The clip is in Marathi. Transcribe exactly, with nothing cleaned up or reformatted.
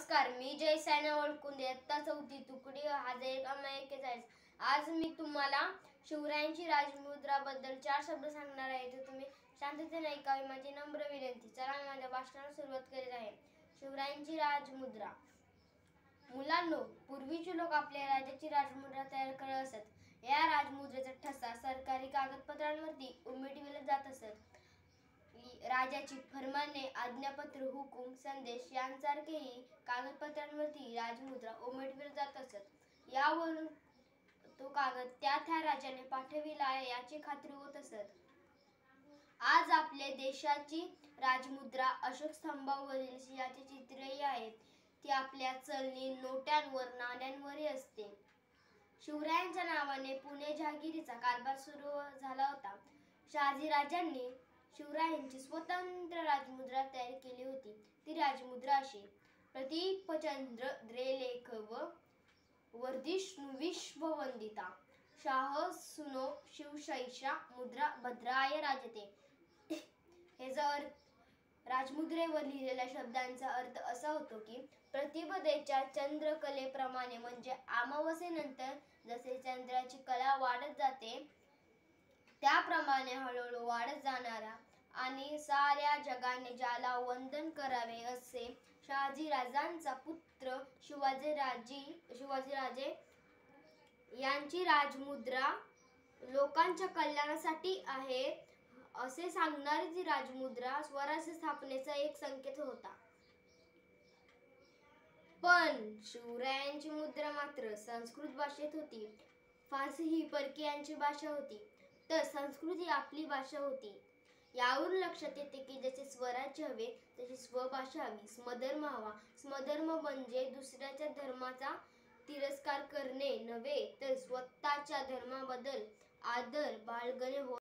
नमस्कार, मी जय सायना वळकुंदे, इयत्ता चौथी, तुकडी हजर क्रमांक एक्केचाळीस. आज मी तुम्हाला शिवरायांची राजमुद्रा बद्दल चार शब्द सांगणार आहे. तर तुम्ही शांततेने ऐकावे माझी नम्र विनंती. चला, मी माझ्या भाषणाला सुरुवात करीत आहे. शिवरायांची राजमुद्रा. मुलांनो, पूर्वीचे लोक आपल्या राजाची राजमुद्रा तयार करत असत. या राजमुद्रेचा ठसा सरकारी कागदपत्रांवरती उमटविला जात असत. राजाची फरमाने, आज्ञापत्र, हुकूम, संदेश यांसारखेही कागदपत्रांवरती राजमुद्रा उमटविली जात असत. यावरून तो कागद त्या त्या राजाने पाठविला आहे याची खात्री होत असत. आज आपल्या देशाची राजमुद्रा अशोक स्तंभावरील सिंहाचे चित्रही आहेत. ती आपल्या चलनी नोटांवर, नाण्यांवरही असते. शिवरायांच्या नावाने पुणे जहागिरीचा कारभार सुरू झाला होता. शहाजी राजांनी शिवरायांची स्वतंत्र राजमुद्रा तयार केली होती. ती राजमुद्रा अशी: प्रदीपचंद्र द्रेलेख व वर्धिष्णु विश्ववंदिता शाह सुनो शिवशैषा मुद्रा भद्राय राजते. ह्याचा अर्थ, राजमुद्रेवर लिहिलेल्या शब्दांचा अर्थ असा होतो की प्रतिपदेच्या चंद्रकलेप्रमाणे, म्हणजे अमावस्येनंतर जसे चंद्राची कला वाढत जाते त्याप्रमाणे हळूहळू वाढत जाणारा आणि साऱ्या जगाने ज्याला वंदन करावे असे शहाजी राजांचा पुत्र शिवाजीराजे शिवाजीराजे यांची राजमुद्रा लोकांच्या कल्याणासाठी आहे असे सांगणारी ती राजमुद्रा स्वराज्य स्थापनेचा एक संकेत होता. पण शिवरायांची मुद्रा मात्र संस्कृत भाषेत होती. फारसी ही परकीयांची भाषा होती, तर संस्कृत ही आपली भाषा होती. यावरून लक्षात येते की जसे स्वराज्य हवे तशी स्वभाषा हवी. स्वधर्म हवा. स्वधर्म म्हणजे दुसऱ्याच्या धर्माचा तिरस्कार करणे नव्हे, तर स्वतःच्या धर्माबद्दल आदर बाळगणे होय.